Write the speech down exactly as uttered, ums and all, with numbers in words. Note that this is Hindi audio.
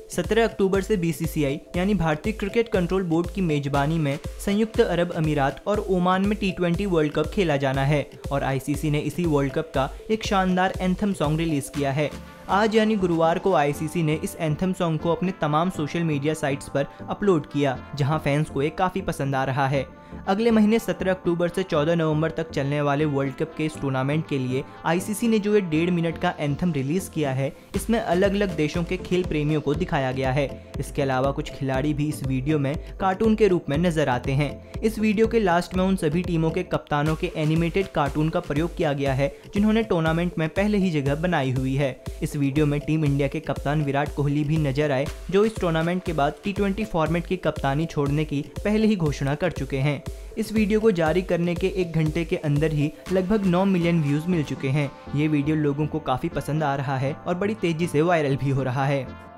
सत्रह अक्टूबर से बी सी सी आई यानी भारतीय क्रिकेट कंट्रोल बोर्ड की मेजबानी में संयुक्त अरब अमीरात और ओमान में टी ट्वेंटी वर्ल्ड कप खेला जाना है और आई सी सी ने इसी वर्ल्ड कप का एक शानदार एंथम सॉन्ग रिलीज किया है। आज यानी गुरुवार को आई सी सी ने इस एंथम सॉन्ग को अपने तमाम सोशल मीडिया साइट्स पर अपलोड किया, जहां फैंस को ये काफ़ी पसंद आ रहा है। अगले महीने सत्रह अक्टूबर से चौदह नवंबर तक चलने वाले वर्ल्ड कप के इस टूर्नामेंट के लिए आई सी सी ने जो ये डेढ़ मिनट का एंथम रिलीज किया है, इसमें अलग अलग देशों के खेल प्रेमियों को दिखाया गया है। इसके अलावा कुछ खिलाड़ी भी इस वीडियो में कार्टून के रूप में नजर आते हैं। इस वीडियो के लास्ट में उन सभी टीमों के कप्तानों के एनिमेटेड कार्टून का प्रयोग किया गया है जिन्होंने टूर्नामेंट में पहले ही जगह बनाई हुई है। इस वीडियो में टीम इंडिया के कप्तान विराट कोहली भी नजर आए, जो इस टूर्नामेंट के बाद टी ट्वेंटी फॉर्मेट की कप्तानी छोड़ने की पहले ही घोषणा कर चुके हैं। इस वीडियो को जारी करने के एक घंटे के अंदर ही लगभग नौ मिलियन व्यूज मिल चुके हैं। ये वीडियो लोगों को काफी पसंद आ रहा है और बड़ी तेजी से वायरल भी हो रहा है।